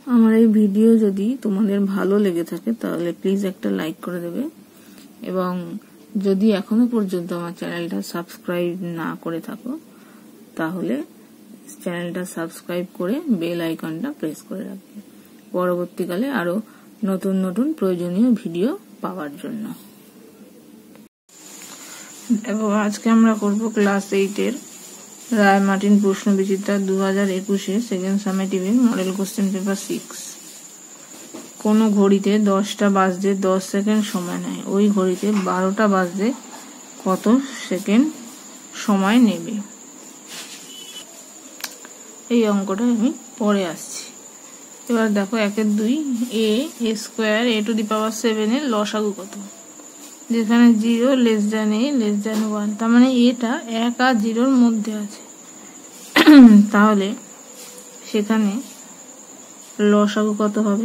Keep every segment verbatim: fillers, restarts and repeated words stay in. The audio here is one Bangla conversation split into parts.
আমার এই ভিডিও যদি তোমাদের ভালো লেগে থাকে তাহলে প্লিজ একটা লাইক করে দেবে এবং যদি এখনো পর্যন্ত আমার চ্যানেলটা সাবস্ক্রাইব না করে থাকো তাহলে চ্যানেলটা সাবস্ক্রাইব করে বেল আইকনটা প্রেস করে রাখবে পরবর্তীকালে আরো নতুন নতুন প্রয়োজনীয় ভিডিও পাওয়ার জন্য। এবং আজকে আমরা করব ক্লাস এইট এর রায় মার্টিন প্রশ্ন বিচিত্রা দু হাজার একুশে সেকেন্ড সামেটিভের মডেল কোশ্চেন পেপার সিক্স। কোনো ঘড়িতে দশটা বাজতে দশ সেকেন্ড সময় নেয়, ওই ঘড়িতে বারোটা বাজতে কত সেকেন্ড সময় নেবে? এই অঙ্কটা আমি পরে আসছি। এবার দেখো একের দুই a a square a to the power seven এর লসাগু কত? যেখানে zero less than a less than one, তার মানে এটা এক আর জিরোর মধ্যে আছে, তাহলে সেখানে লসাগু কত হবে?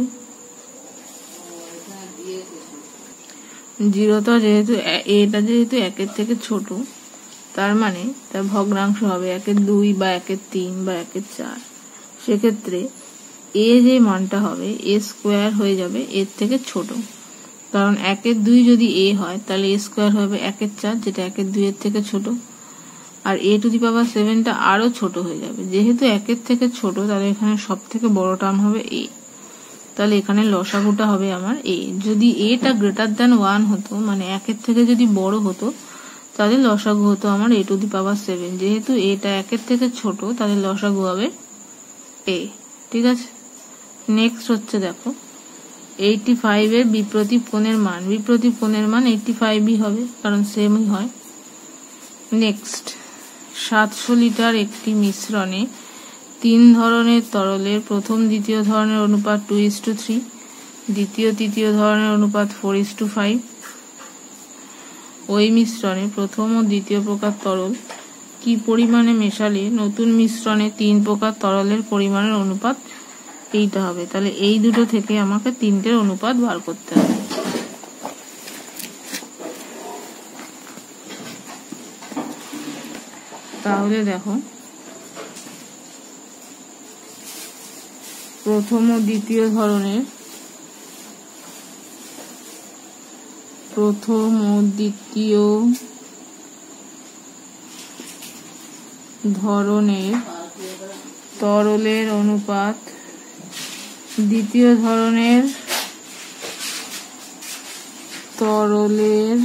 জিরোটা যেহেতু এটা যেহেতু একের থেকে ছোট, তার মানে তার ভগ্নাংশ হবে একের দুই বা একের তিন বা একের চার। সেক্ষেত্রে এ যে মানটা হবে এ স্কোয়ার হয়ে যাবে এর থেকে ছোট, কারণ একের দুই যদি এ হয় তাহলে এ স্কোয়ার হবে একের চার, যেটা একের দুই এর থেকে ছোট, আর এ টু দি পাওয়ার সেভেনটা আরো ছোট হয়ে যাবে। যেহেতু একের থেকে ছোট তাহলে এখানে সব থেকে বড় টার্ম হবে এ, তাহলে এখানে লসাগুটা হবে আমার এ। যদি এটা গ্রেটার দ্যান ওয়ান হতো, মানে একের থেকে যদি বড় হতো, তাহলে লসাগু হতো আমার এ টু দি পাওয়ার সেভেন। যেহেতু এটা একের থেকে ছোট তাহলে লসাগু হবে এ। ঠিক আছে, নেক্সট হচ্ছে দেখো এইটটি ফাইভ এর বিপ্রতীপ কোণের মান। বিপ্রতীপ কোণের মান এইটটি ফাইভই হবে, কারণ সেমই হয়। নেক্সট, সাতশো লিটার একটি মিশ্রণে তিন ধরনের তরলের প্রথম দ্বিতীয় ধরনের অনুপাত টু ইস টু থ্রি, দ্বিতীয় তৃতীয় ধরনের অনুপাত ফোর ইস টু ফাইভ। ওই মিশ্রণে প্রথম ও দ্বিতীয় প্রকার তরল কি পরিমাণে মেশালে নতুন মিশ্রণে তিন প্রকার তরলের পরিমাণের অনুপাত এইটা হবে? তাহলে এই দুটো থেকে আমাকে তিনটের অনুপাত বার করতে হবে। তাহলে দেখো প্রথম ও দ্বিতীয় ধরনের প্রথম ও দ্বিতীয় ধরনের তরলের অনুপাত দ্বিতীয় ধরনের তরলের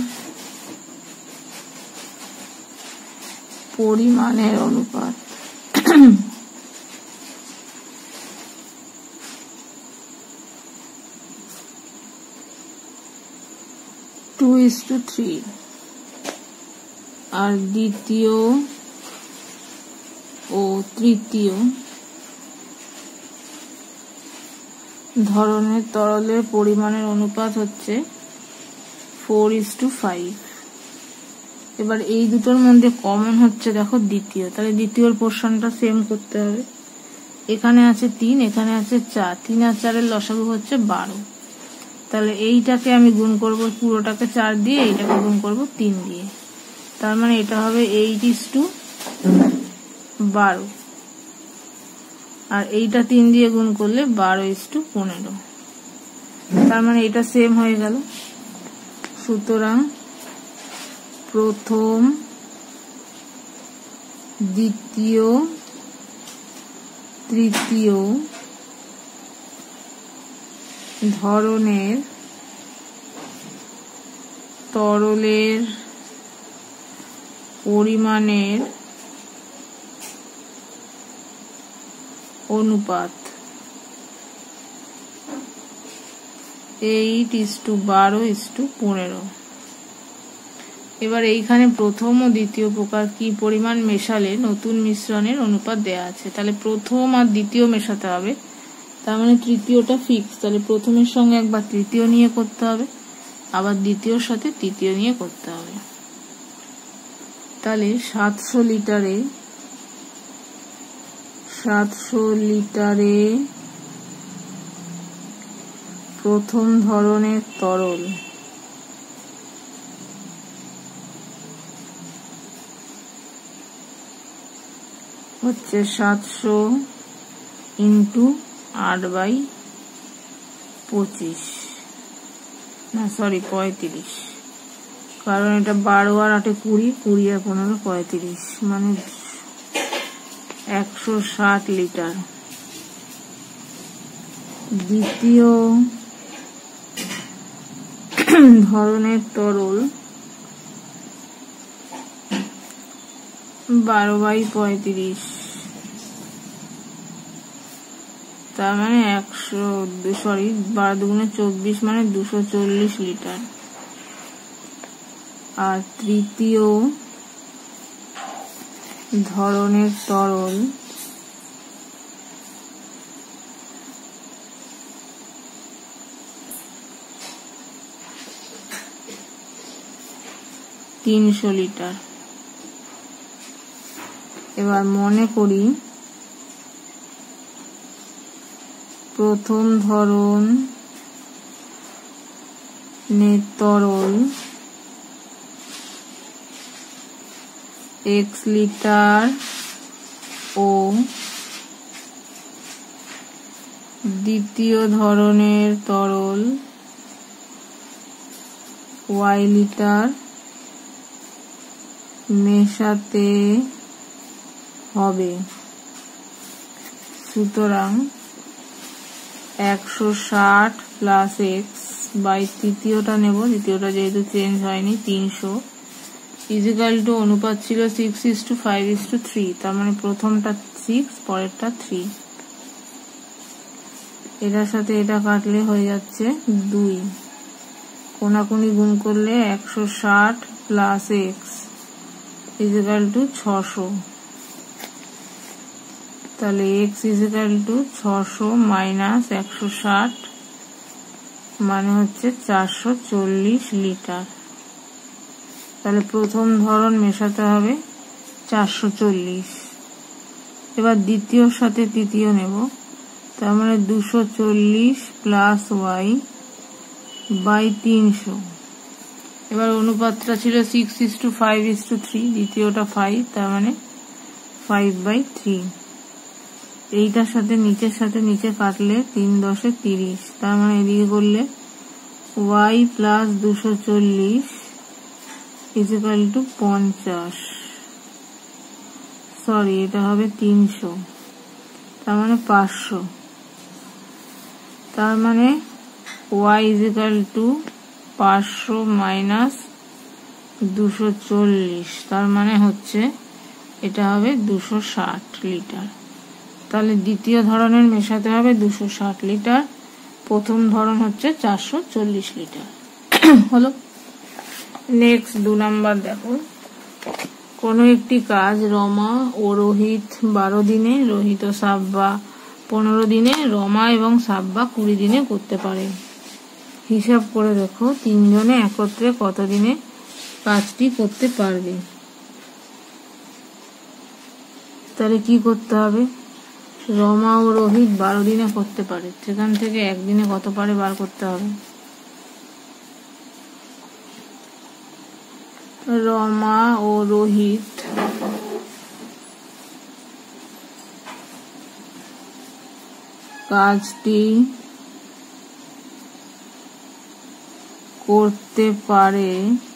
পরিমাণের অনুপাত টু ইস টু থ্রি, আর দ্বিতীয় ও তৃতীয় ধরনের তরলের পরিমাণের অনুপাত হচ্ছে ফোর ইস টু ফাইভ। এবার এই দুটোর মধ্যে কমন হচ্ছে দেখো দ্বিতীয়, তাহলে দ্বিতীয়র পোর্শনটা সেম করতে হবে। এখানে আছে তিন, এখানে আছে চার, তিন আর চারের লসাগু হচ্ছে বারো। তাহলে এইটাকে আমি গুণ করব পুরোটাকে চার দিয়ে, এইটাকে গুণ করব তিন দিয়ে, তার মানে এটা হবে এইট ইস টু বারো, আর এইটা তিন দিয়ে গুণ করলে বারো ইস টু পনেরো, তার মানে এটা সেম হয়ে গেল। সুতরাং প্রথম দ্বিতীয় তৃতীয় ধরনের তরলের পরিমাণের অনুপাত এইট ইস টু বারো ইস টু পনেরো। এবার এইখানে প্রথম ও দ্বিতীয় প্রকার কি পরিমাণ মেশালে নতুন মিশ্রণের অনুপাত দেয়া আছে, তাহলে প্রথম আর দ্বিতীয় মেশাতে হবে, তার মানে তৃতীয়টা ফিক্স, তাহলে প্রথমের সঙ্গে একবার তৃতীয় নিয়ে করতে হবে, আবার দ্বিতীয়র সাথে তৃতীয় নিয়ে করতে হবে। তাহলে সাতশো লিটারে সাতশো লিটারে প্রথম ধরনের তরল হচ্ছে সাতশো ইন্টু আট বাই পঁচিশ, না সরি পঁয়ত্রিশ, কারণ এটা বারো আর আটে কুড়ি, কুড়ি আর পনেরো পঁয়ত্রিশ, মানে একশো ষাট লিটার। দ্বিতীয় ধরনের তরল বারো বাই পঁয়ত্রিশ, তার মানে একশো সরি বারো দুগুণে চব্বিশ, মানে দুশো চল্লিশ লিটার। আর তৃতীয় ধরনের তরল তিনশো লিটার। এবার মনে করি প্রথম ধরন তরল এক্স লিটার ও দ্বিতীয় ধরনের তরল ওয়াই লিটার মেশাতে হবে। সুতরাং একশো ষাট প্লাস এক্স বাই তৃতীয়টা নেব, দ্বিতীয়টা যেহেতু চেঞ্জ হয়নি, তিনশো ইজিক্যাল টু অনুপাত ছিল six is to five is to three, তার মানে প্রথমটা সিক্স পরেরটা থ্রি। এটার সাথে এটা কাটলে হয়ে যাচ্ছে দুই, কোনাকুনি গুণ করলে একশো ষাট প্লাস এক্স ইজিক্যাল টু ছশো, তাহলে এক্স ইজিক্যাল টু ছশো মাইনাস একশো ষাট মানে হচ্ছে চারশো চল্লিশ লিটার। তাহলে প্রথম ধরন মেশাতে হবে চারশো চল্লিশ। এবার দ্বিতীয়র সাথে তৃতীয় নেব, তার মানে দুশো চল্লিশ প্লাস ওয়াই বাই তিনশো। এবার অনুপাতটা ছিল six is to five is to three, দ্বিতীয়টা ফাইভ, তার মানে ফাইভ বাই থ্রি। এইটার সাথে নিচের সাথে নিচে কাটলে তিন দশে তিরিশ, তার মানে এদিকে করলে ওয়াই প্লাস দুশো চল্লিশ ইজিক্যাল টু পঞ্চাশ, সরি এটা হবে তিনশো, তার মানে পাঁচশো। তার মানে ওয়াই ইজিক্যাল টু পাঁচশো মাইনাস দুশো চল্লিশ, তার মানে হচ্ছে এটা হবে দুশো ষাট লিটার। তাহলে দ্বিতীয় ধরনের মেশাতে হবে দুশো ষাট লিটার, প্রথম ধরন হচ্ছে চারশো চল্লিশ লিটার। হলো। নেক্সট দু নাম্বার দেখো, কোনো একটি কাজ রমা ও রোহিত বারো দিনে, রোহিত ও সাব্বা পনেরো দিনে, রমা এবং সাব্বা কুড়ি দিনে করতে পারে। হিসাব করে দেখো তিনজনে একত্রে কত দিনে কাজটি করতে পারবে। তাহলে কি করতে হবে, রমা ও রোহিত বারো দিনে করতে পারে, সেখান থেকে একদিনে কত পারে বার করতে হবে। রমা ও রোহিত কাজটি করতে পারে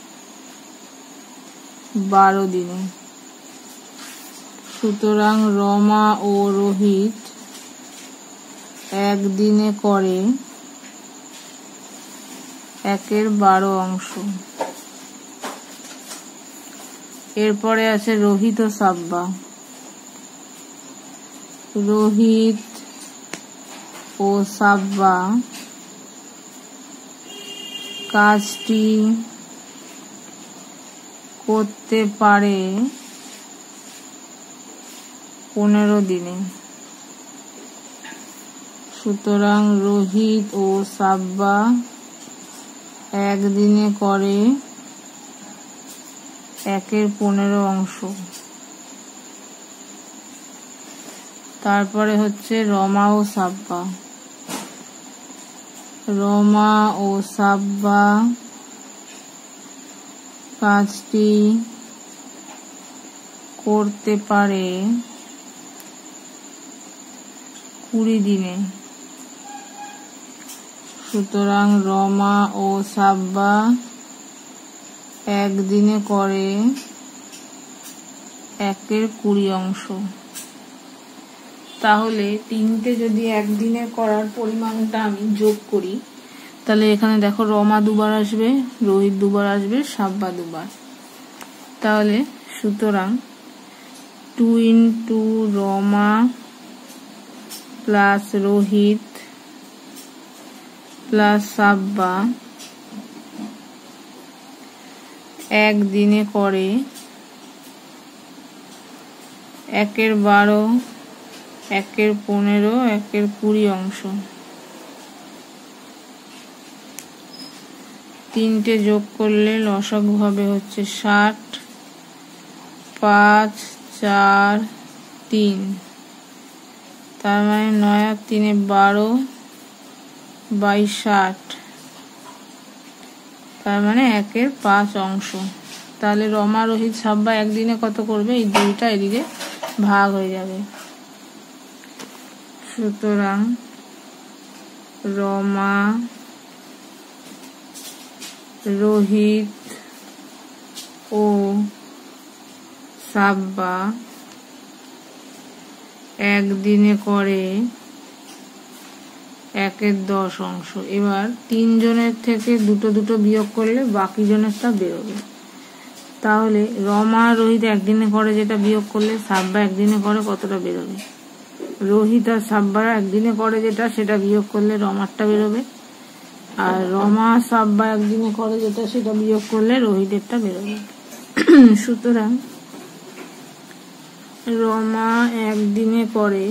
বারো দিনে। সুতরাং রমা ও রোহিত একদিনে করে একের বারো অংশ। এরপরে আছে রোহিত ও সাব্বা। রোহিত ও সাব্বা কাজটি করতে পারে পনেরো দিনে। সুতরাং রোহিত ও সাব্বা একদিনে করে একের পনেরো অংশ। তারপরে হচ্ছে রমা ও সাব্বা। রমা ও সাব্বা কাজটি করতে পারে কুড়ি দিনে। সুতরাং রমা ও সাব্বা একদিনে করে একের কুড়ি অংশ। তাহলে তিনটে যদি একদিনে করার পরিমাণটা আমি যোগ করি, তাহলে এখানে দেখো রমা দুবার আসবে, রোহিত দুবার আসবে, সাব্বা দুবার। তাহলে সুতরাং two into Rama plus Rohit plus Sabba একদিনে করে একের বারো, একের পনেরো, একের কুড়ি অংশ। তিনটে যোগ করলে লসাগু হবে হচ্ছে ষাট, পাঁচ, চার, তিন। তার মানে নয় আর তিনে বারো বাই ষাট, তার মানে একের পাঁচ অংশ। তাহলে রমা রোহিত সাব্বা একদিনে কত করবে, এই দুইটা এদিকে ভাগ হয়ে যাবে। সুতরাং রমা রোহিত ও সাব্বা একদিনে করে একের দশ অংশ। এবার তিনজনের থেকে দুটো দুটো বিয়োগ করলে বাকি জনেরটা বেরোবে। তাহলে রমা রোহিত একদিনে করে যেটা বিয়োগ করলে সাব্বা একদিনে করে কতটা বেরোবে, রোহিত আর সাব্বারা একদিনে করে যেটা সেটা বিয়োগ করলে রমারটা বেরোবে, আর রমা সাব্বা একদিনে করে যেটা সেটা বিয়োগ করলে রোহিতেরটা বেরোবে। সুতরাং রমা একদিনে করে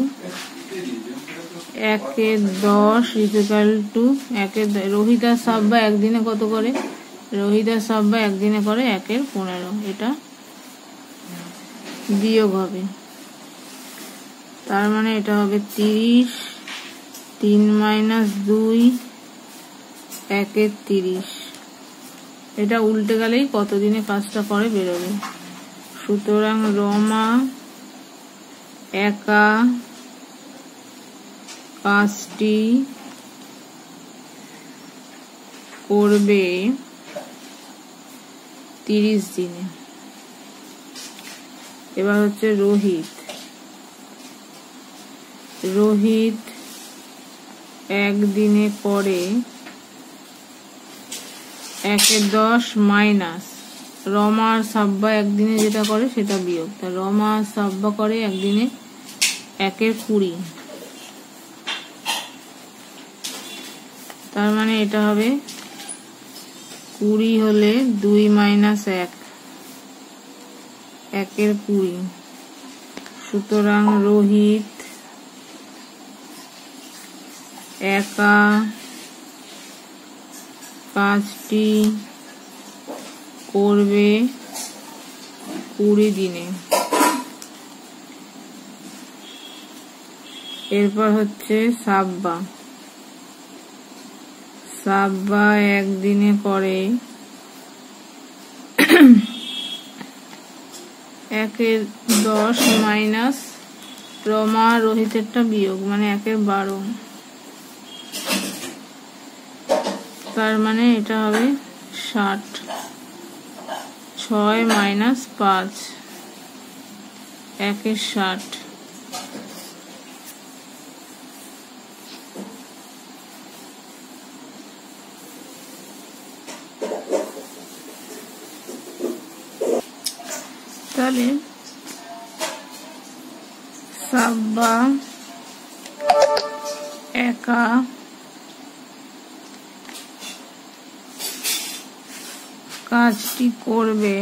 একের দশ ইকুয়াল টু একের রোহিত আর সাব্বা একদিনে কত করে, রোহিত আর সাব্বা একদিনে করে একের পনেরো, এটা বিয়োগ হবে। তার মানে এটা হবে তিরিশ, তিন মাইনাস দুই, একের তিরিশ। এটা উল্টে গেলেই কতদিনে কাজটা করে বেরোবে। সুতরাং রমা একা কাজটি করবে তিরিশ দিনে। এবার হচ্ছে রোহিত, রোহিত একদিনে করে একের দশ মাইনাস রমা আর সাব্বা একদিনে যেটা করে সেটা বিয়োগ। তা রমা আর সাব্বা করে একদিনে একের কুড়ি, তার মানে এটা হবে কুড়ি হলে দুই মাইনাস এক, একের কুড়ি। সুতরাং রোহিত একা কাজটি করবে কুড়ি দিনে। এরপর হচ্ছে সাব্বা, সাব্বা একদিনে করে একের দশ মাইনাস রমা রোহিতেরটা বিয়োগ, মানে একের বারো, তার মানে এটা হবে ষাট, ছয় মাইনাস পাঁচ, একের ষাট। তাহলে সাব্বা একা কাজটি করবে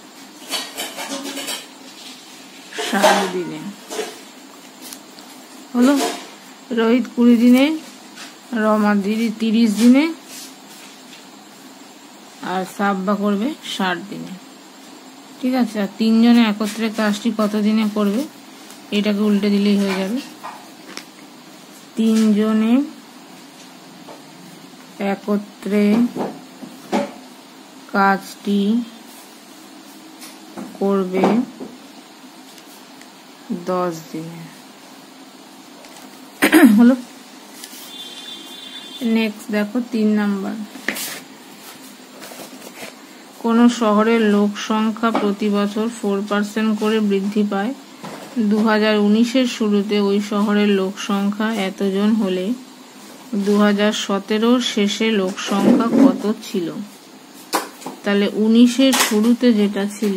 ষাট দিনে। হলো রোহিত কুড়ি দিনে, রমা দিদি তিরিশ দিনে, আর সাব্বা করবে ষাট দিনে। ঠিক আছে, আর তিনজনে একত্রে কাজটি কত দিনে করবে এটাকে উল্টে দিলেই হয়ে যাবে। তিনজনে একত্রে কাজটি করবে দশ দিনে। হলো নেক্সট দেখো তিন নাম্বার, কোন শহরের লোক সংখ্যা প্রতি বছর ফোর পার্সেন্ট করে বৃদ্ধি পায়। দু হাজার উনিশের শুরুতে ওই শহরের লোক সংখ্যা এতজন হলে দু হাজার সতেরোর শেষে লোক সংখ্যা কত ছিল? তাহলে উনিশের শুরুতে যেটা ছিল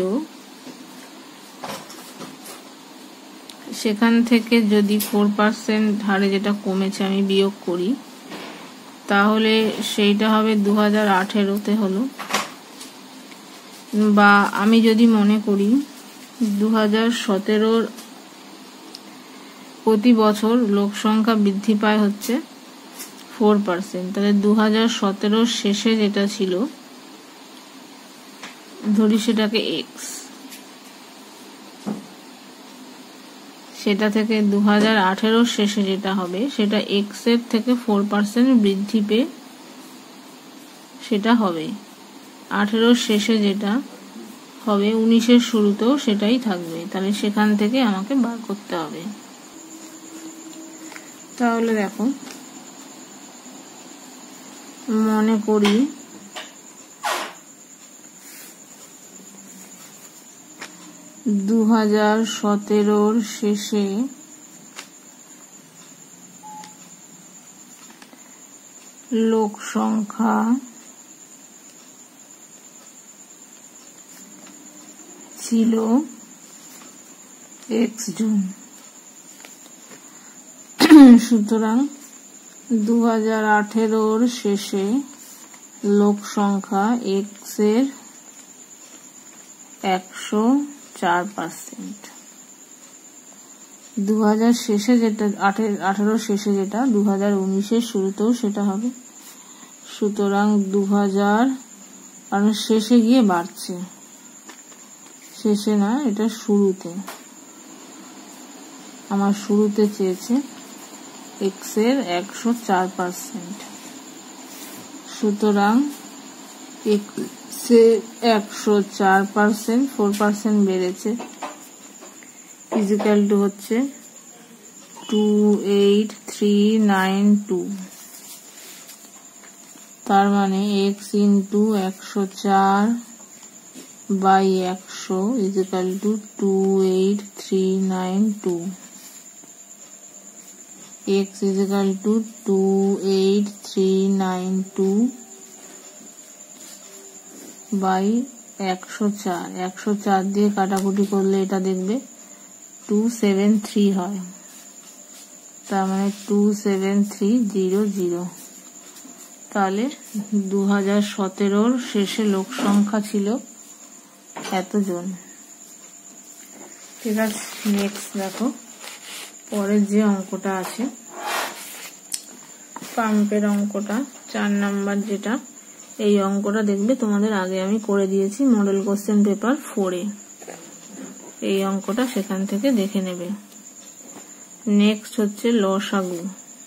সেখান থেকে যদি ফোর পার্সেন্ট হারে যেটা কমেছে আমি বিয়োগ করি, তাহলে সেইটা হবে দু হাজার আঠেরোতে হলো। বা আমি যদি মনে করি দু হাজার সতেরোর প্রতি বছর লোক সংখ্যা বৃদ্ধি পায় হচ্ছে ফোর পার্সেন্ট, তাহলে দু হাজার সতেরোর শেষে যেটা ছিল ধরি সেটাকে এক্স, সেটা থেকে দু হাজার আঠেরোর শেষে যেটা হবে সেটা এক্স এর থেকে ফোর পার্সেন্ট বৃদ্ধি পেয়ে সেটা হবে। আঠেরোর শেষে যেটা হবে উনিশের শুরুতেও সেটাই থাকবে, তাহলে সেখান থেকে আমাকে বার করতে হবে। তাহলে দেখো মনে করি দু হাজার সতেরোর শেষে লোক সংখ্যা ছিল এক্স জন। সুতরাং দু হাজার আঠেরোর শেষে লোক সংখ্যা এক্স এর একশো চার পার্সেন্ট। দু হাজার শেষে যেটা আঠেরোর শেষে যেটা দু হাজার উনিশের শুরুতেও সেটা হবে। সুতরাং দু হাজার কারণ শেষে গিয়ে বাড়ছে, শেষে না এটা শুরুতে, আমার শুরুতে চেয়েছে এক্স এর একশো চার পার্সেন্ট। সুতরাং এক্স এর একশো চার পার্সেন্ট ফোর পার্সেন্ট বেড়েছে ইজিক্যাল টু হচ্ছে two eight three nine two. তার মানে এক্স ইন্টু একশো চার বাই একশো is equal to two eight three nine two. x is equal to two eight three nine two by একশো চার। একশো চার দিয়ে কাটাকুটি করলে এটা দেখবে টু সেভেন থ্রি হয়, তার মানে two seven three zero zero. তাহলে দু হাজার সতেরোর শেষে লোক সংখ্যা ছিল এতজন। ঠিক আছে, নেক্সট দেখো পরের যে অঙ্কটা আছে পাম্পের অঙ্কটা চার নাম্বার যেটা, এই অঙ্কটা দেখবে তোমাদের আগে আমি করে দিয়েছি মডেল কোশ্চেন পেপার ফোরে, এই অঙ্কটা সেখান থেকে দেখে নেবে। নেক্সট হচ্ছে লসাগু।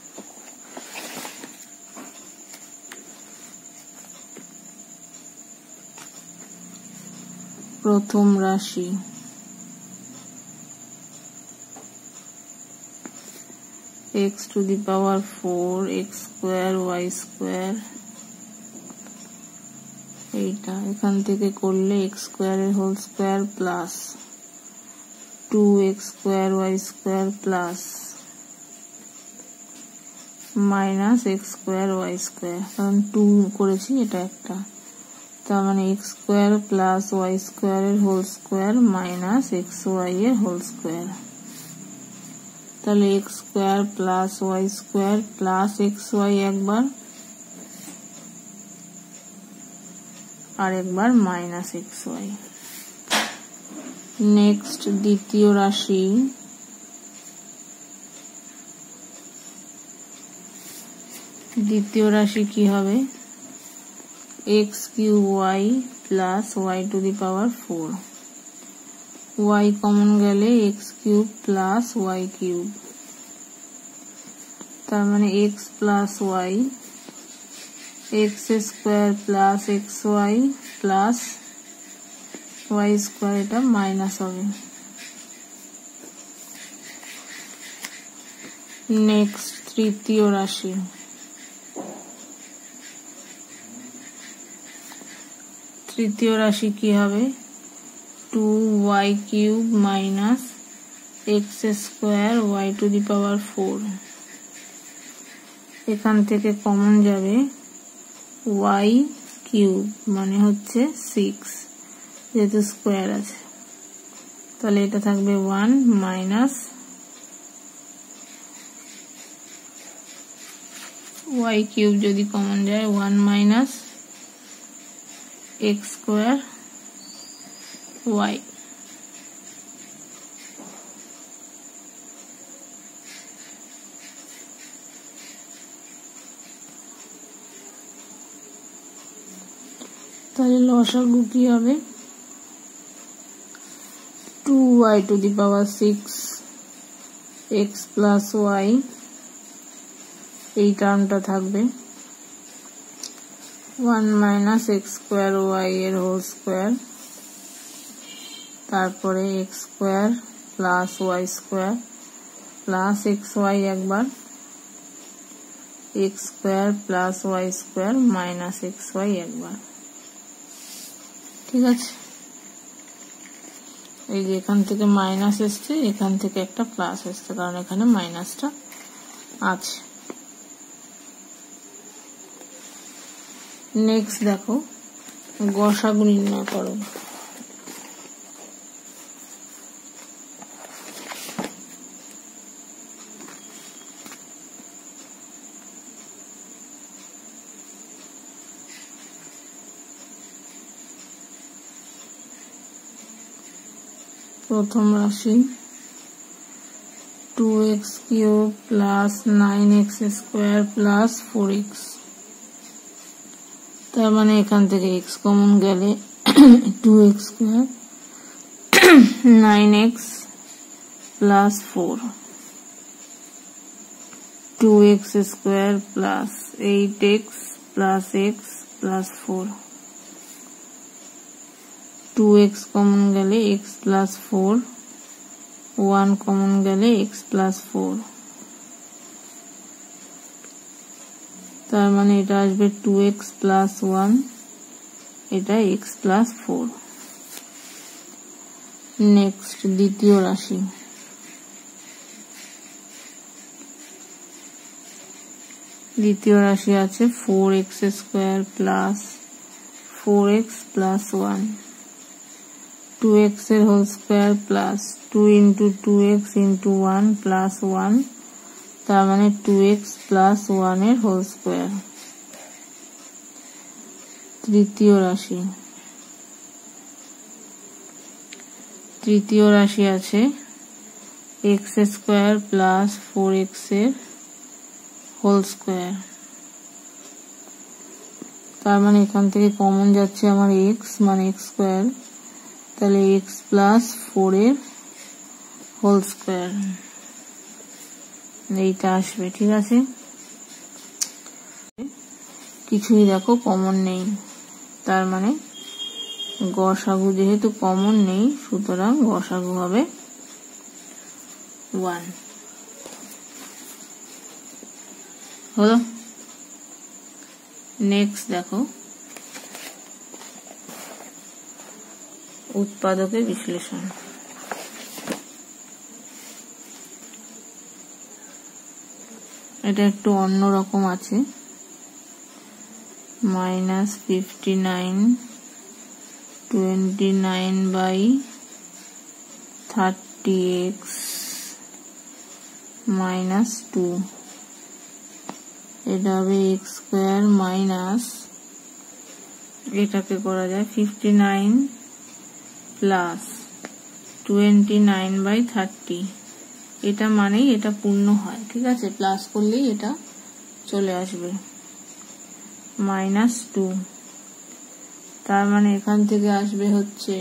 প্রথম রাশি x to the power four x square y square, এইটা এখান থেকে করলে x square এর whole square plus two x square y square plus minus x square y square, কারণ টু করেছি এটা একটা, তার মানে x square প্লাস y square এর হোল স্কয়ার মাইনাস xy এর হোল স্কয়ার। তাহলে x square plus y square plus xy একবার আর একবার মাইনাস xy। নেক্সট দ্বিতীয় রাশি দ্বিতীয় রাশি কি হবে x cube y plus y to the power four, y common গেলে x cube plus y cube, তার মানে x plus y x square plus xy plus y square, এটা মাইনাস হবে। নেক্সট তৃতীয় রাশি তৃতীয় রাশি কি হবে two y cube minus x square y to the power four. এখান থেকে কমন যাবে ওয়াই কিউব মানে হচ্ছে সিক্স, যেহেতু স্কোয়ার আছে তাহলে এটা থাকবে ওয়ান মাইনাস ওয়াই কিউব যদি কমন যায় one minus x square y. তাহলে লসাগু কি হবে two y to the power six x plus y, এই টার্মটা থাকবে one minus x square y এর হোল স্কোয়ার, তারপরে x square plus y square plus x y একবার, x square plus y square minus x y একবার। ঠিক আছে, এই যে এখান থেকে মাইনাস এসছে, এখান থেকে একটা প্লাস এসছে, কারণ এখানে মাইনাসটা আছে। নেক্সট দেখো গসাগু নির্ণয় করো। প্রথম রাশি two x cube plus nine x square plus four x, তার মানে এখান থেকে এক্স কমন গেলে two x square nine x plus four, two x square plus eight x plus x plus four, two x common গেলে x plus four, one common গেলে এক্স প্লাস ফোর, তার মানে এটা আসবে টু এক্স প্লাস ওয়ান, এটা এক্স প্লাস ফোর। নেক্সট দ্বিতীয় রাশি দ্বিতীয় রাশি আছে four x square plus four x plus one, two x এর whole square plus two into two x into one plus one, তার মানে টু এক্স প্লাস ওয়ান এর হোল স্কোয়ার। তৃতীয় রাশি তৃতীয় রাশি আছে x square plus four x এর হোল স্কোয়ার, তার মানে এখান থেকে কমন যাচ্ছে আমার এক্স মানে এক্স স্কোয়ার, তাহলে এক্স প্লাস ফোর এর হোল স্কোয়ার এইটা আসবে। ঠিক আছে, কিছুই দেখো কমন নেই, তার মানে গসাগু যেহেতু কমন নেই সুতরাং গসাগু হবে ওয়ান। হলো। নেক্সট দেখো উৎপাদকের বিশ্লেষণ। এটা একটু অন্যরকম আছে, minus fifty nine twenty nine by thirty x minus two, এটা হবে এক্স স্কোয়ার মাইনাস, এটাকে করা যায় fifty nine plus twenty nine by thirty, এটা মানেই এটা পূর্ণ হয়। ঠিক আছে, প্লাস করলেই এটা চলে আসবে মাইনাস টু, তার মানে এখান থেকে আসবে হচ্ছে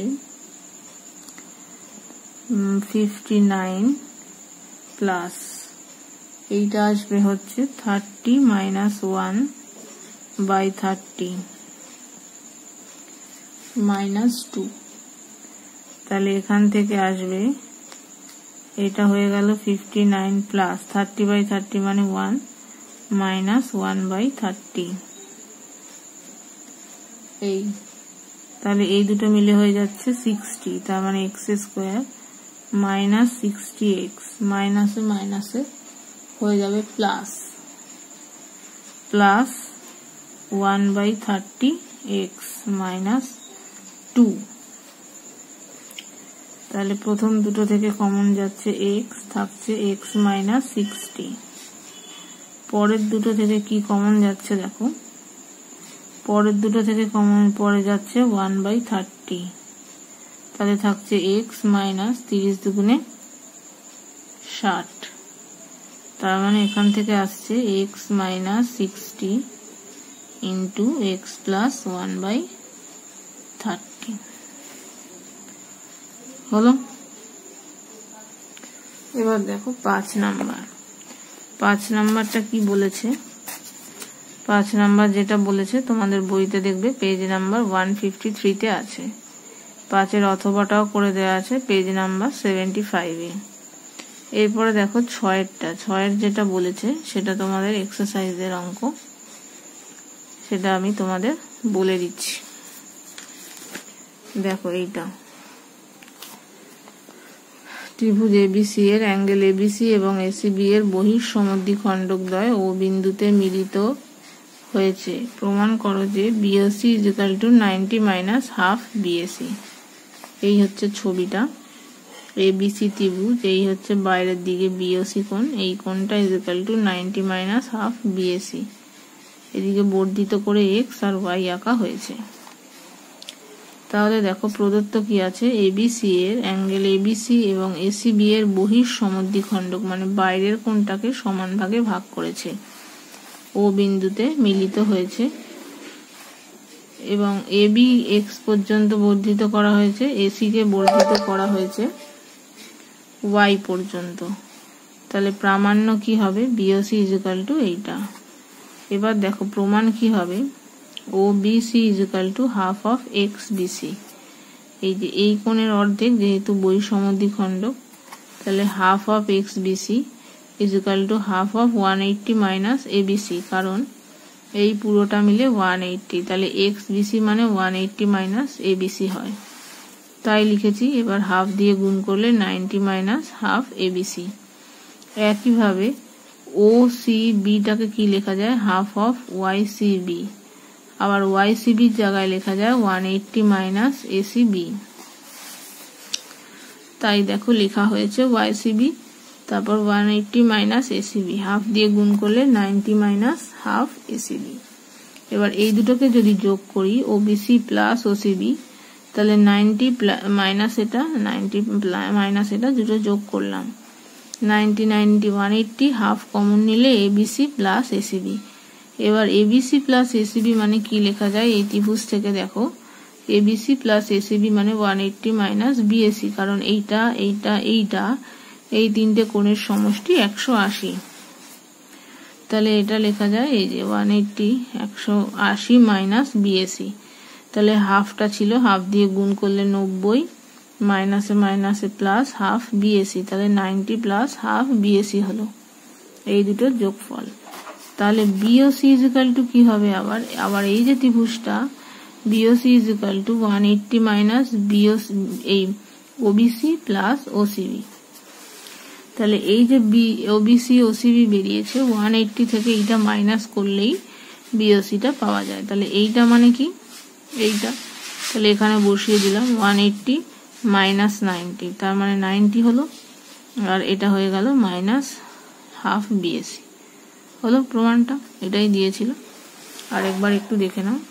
ফিফটি নাইন প্লাস এইটা আসবে হচ্ছে thirty minus one by thirty minus two, তাহলে এখান থেকে আসবে এটা হয়ে গেল fifty nine plus thirty by thirty মানে one minus one by thirty. এই তাহলে এই দুটো মিলে হয়ে যাচ্ছে সিক্সটি, তার মানে x square minus sixty x, মাইনাসে মাইনাসে হয়ে যাবে plus plus one by thirty x minus two. তাহলে প্রথম দুটো থেকে কমন যাচ্ছে এক্স, থাকছে এক্স মাইনাস সিক্সটি। পরের দুটো থেকে কি কমন যাচ্ছে দেখো, পরের দুটো থেকে কমন পড়ে যাচ্ছে ওয়ান বাই থার্টি, তাহলে থাকছে এক্স মাইনাস তিরিশ দুগুণে ষাট। তার মানে এখান থেকে আসছে x minus sixty into x plus one by thirty হলো। এবার দেখো পাঁচ নাম্বার, পাঁচ নাম্বারটা কি বলেছে, পাঁচ নাম্বার যেটা বলেছে তোমাদের বইতে দেখবে পেজ নাম্বার ওয়ান ফিফটি থ্রিতে আছে, পাঁচের অথবাটাও করে দেওয়া আছে পেজ নাম্বার সেভেন্টি ফাইভে। এরপরে দেখো ছয়েরটা, ছয়ের যেটা বলেছে সেটা তোমাদের এক্সারসাইজের অঙ্ক, সেটা আমি তোমাদের বলে দিচ্ছি। দেখো এইটা ত্রিভুজ এবিসি এর অ্যাঙ্গেল এবিসি এবং এসিবি এর বহির সমদ্বিখণ্ডকদ্বয় ও বিন্দুতে মিলিত হয়েছে, প্রমাণ করো যে BOC is equal to ninety minus half BAC. এই হচ্ছে ছবিটা, এবিসি ত্রিভুজ, এই হচ্ছে বাইরের দিকে বিওসি কোণ, এই কোণটা is equal to ninety minus half BAC. এদিকে বর্ধিত করে এক্স আর ওয়াই আঁকা হয়েছে। তাহলে দেখো প্রদত্ত কি আছে, এবিসি এর অ্যাঙ্গেল এবিসি এবং এসিবি এর বহির সমদ্বিখণ্ডক মানে বাইরের কোণটাকে সমান ভাগে ভাগ করেছে, ও বিন্দুতে মিলিত হয়েছে এবং এবি এক্স পর্যন্ত বর্ধিত করা হয়েছে, এসি কে বর্ধিত করা হয়েছে ওয়াই পর্যন্ত। তাহলে প্রামাণ্য কি হবে, বিওসি ইজ ইকুয়াল টু এইটা। এবার দেখো প্রমাণ কি হবে, O BC is equal to half of x BC. এই যে এই কোণের অর্ধেক যেহেতু বহির সমদ্বিখণ্ডক, তাহলে half of x BC is equal to half of one eighty minus ABC, কারণ এই পুরোটা মিলে ওয়ান এইটটি, তাহলে এক্স বিসি মানে ওয়ান এইটটি মাইনাস এবিসি হয়, তাই লিখেছি। এবার হাফ দিয়ে গুণ করলে নাইনটি মাইনাস হাফ এবিসি। একইভাবে ও সি বিটাকে কি লেখা যায়, half of y C B, আবার ওয়াই সি বির জায়গায় লেখা যায় one eighty minus AC B. তাই দেখো লেখা হয়েছে ওয়াই সি বি, তারপর one eighty minus AC B, half দিয়ে গুণ করলে ninety minus half AC B. এবার এই দুটোকে যদি যোগ করি ওবিসি প্লাস ওসিবি, তাহলে নাইনটি মাইনাস এটা, নাইনটি মাইনাস এটা, দুটো যোগ করলাম ninety ninety one eighty, half common নিলে এবিসি প্লাস এসিবি। এবার এবিসি প্লাস এসিবি মানে কি লেখা যায়, এই ত্রিভুজ থেকে দেখো এবিসি প্লাস এসিবি মানে ওয়ান এইটটি মাইনাস বিএসি, কারণ এইটা এইটা এইটা এই তিনটে কোণের সমষ্টি একশো আশি। তাহলে এটা লেখা যায় এই যে ওয়ান এইটটি একশো আশি মাইনাস বিএসি। তাহলে হাফটা ছিল, হাফ দিয়ে গুণ করলে নব্বই, মাইনাসে মাইনাসে প্লাস হাফ বিএসি, তাহলে নাইনটি প্লাস হাফ বিএসি হলো এই দুটোর যোগফল। তাহলে বিওসি ইজ ইকুয়াল টু কি হবে, আবার আবার এই যে ত্রিভুজটা BOC is equal to one eighty minus BOC এই ওবিসি প্লাস ওসিবি। তাহলে এই যে বি ওবিসি ওসিবি বেরিয়েছে, ওয়ান এইটটি থেকে এইটা মাইনাস করলেই বিওসিটা পাওয়া যায়। তাহলে এইটা মানে কি, এইটা, তাহলে এখানে বসিয়ে দিলাম ওয়ান এইটটি মাইনাস নাইনটি, তার মানে নাইনটি হলো, আর এটা হয়ে গেল মাইনাস হাফ বিএসি হলো প্রমাণটা, এটাই দিয়েছিল। আর একবার একটু দেখে নাও,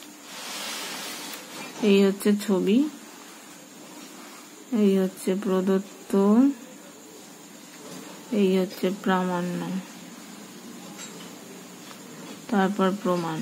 এই হচ্ছে ছবি, এই হচ্ছে প্রদত্ত, এই হচ্ছে প্রামাণ্য, তারপর প্রমাণ।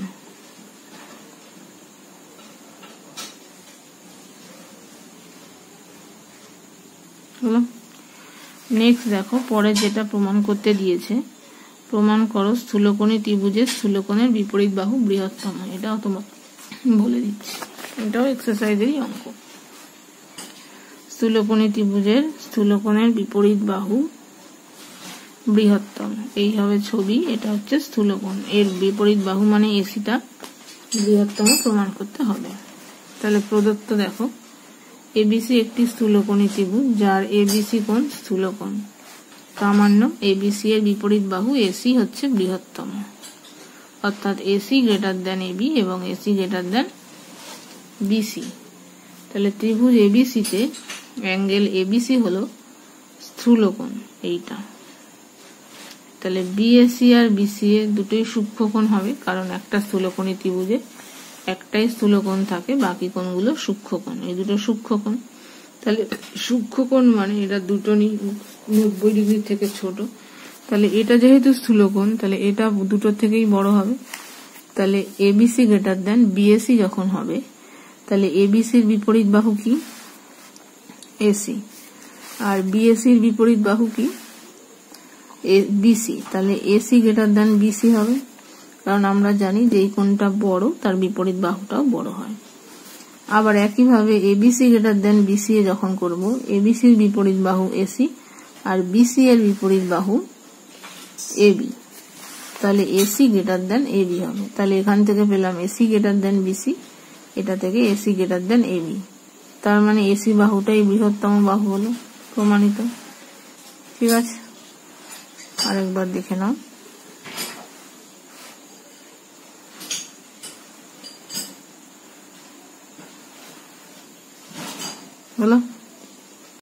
হলো। নেক্সট দেখো পরে যেটা প্রমাণ করতে দিয়েছে, প্রমাণ করো স্থূলকোণী ত্রিভুজের স্থূলকোণের বিপরীত বাহু বৃহত্তম। এটাও তোমার বলে দিচ্ছি, এটাও এক্সারসাইজেরই অঙ্ক। স্থূলকোণী ত্রিভুজের স্থূলকোণের বিপরীত বাহু বৃহত্তম, এই হবে ছবি, এটা হচ্ছে স্থূলকোণ, এর বিপরীত বাহু মানে এসিটা বৃহত্তম প্রমাণ করতে হবে। তাহলে প্রদত্ত দেখো এবিসি একটি স্থূলকোণী ত্রিভুজ যার এবিসি কোণ স্থূলকোণ, প্রামাণ্য এবিসি এর বিপরীত বাহু এসি হচ্ছে বৃহত্তম, অর্থাৎ এসি গ্রেটার দেন এবি এবং এসি গ্রেটার দেন বিসি। তাহলে ত্রিভুজ এবিসিতে অ্যাঙ্গেল এবিসি হলো স্থূলকোণ এইটা। তাহলে বিএসি আর বিসিএ দুটোই সূক্ষ্মকোণ হবে, কারণ একটা স্থূলকোণী ত্রিভুজে একটাই স্থূলকোণ থাকে, বাকি কোণগুলো সূক্ষ্মকোণ, এই দুটো সূক্ষ্মকোণ। তাহলে সূক্ষ্মকোণ মানে এটা দুটো নব্বই ডিগ্রি থেকে ছোট। তাহলে এটা যেহেতু স্থূলকোণ তাহলে এটা দুটো থেকেই বড় হবে। তাহলে এবিসি গ্রেটার দেন বিএসি যখন হবে তাহলে এবিসির বিপরীত বাহু কি? এসি। আর বিএসির বিপরীত বাহু কি? বিসি। তাহলে এসি গ্রেটার দেন বিসি হবে, কারণ আমরা জানি যে এই কোণটা বড় তার বিপরীত বাহুটাও বড় হয়। আবার একইভাবে এবিসি গ্রেটার দেন বিসি এ যখন করব, এবিসির বিপরীত বাহু এসি আর বিসি এর বিপরীত বাহু এবি, তাহলে এসি গ্রেটার দেন এবি হবে। তাহলে এখান থেকে পেলাম এসি গ্রেটার দেন বিসি, এটা থেকে এসি গ্রেটার দেন এবি, তার মানে এসি বাহুটাই বৃহত্তম বাহু হলো, প্রমাণিত। ঠিক আছে, আরেকবার দেখে নাও। হলো।